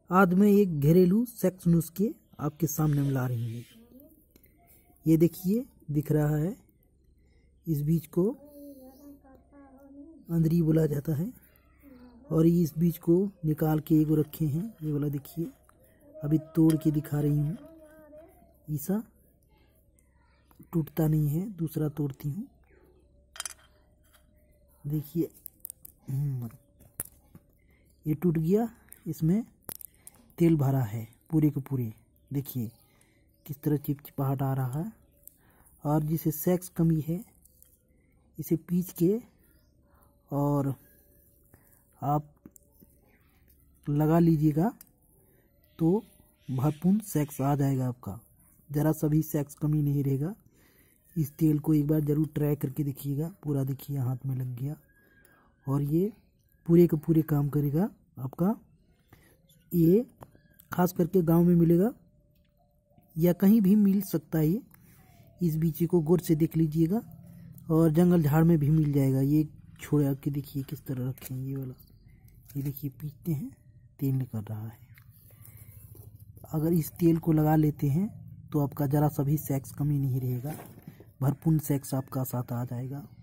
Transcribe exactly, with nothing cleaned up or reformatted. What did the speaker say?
आज मैं एक घरेलू सेक्स नुस्खे आपके सामने में ला रही हूँ। ये देखिए, दिख रहा है, इस बीज को अंदरी बोला जाता है और इस बीज को निकाल के एगो रखे हैं। ये वाला देखिए, अभी तोड़ के दिखा रही हूँ। ऐसा टूटता नहीं है, दूसरा तोड़ती हूँ। देखिए, ये टूट गया, इसमें तेल भरा है पूरे के पूरे। देखिए किस तरह चिपचिपाहट आ रहा है। और जिसे सेक्स कमी है, इसे पीस के और आप लगा लीजिएगा तो भरपूर सेक्स आ जाएगा आपका। ज़रा सा भी सेक्स कमी नहीं रहेगा। इस तेल को एक बार ज़रूर ट्राई करके देखिएगा। पूरा देखिए हाथ में लग गया और ये पूरे के पूरे काम करेगा आपका। ये खास करके गांव में मिलेगा या कहीं भी मिल सकता है। इस बीज को गौर से देख लीजिएगा और जंगल झाड़ में भी मिल जाएगा। ये छोड़ के देखिए किस तरह रखे हैं। ये वाला, ये देखिए पीसते हैं, तेल निकल रहा है। अगर इस तेल को लगा लेते हैं तो आपका ज़रा सा भी सेक्स कमी नहीं रहेगा, भरपूर सेक्स आपका साथ आ जाएगा।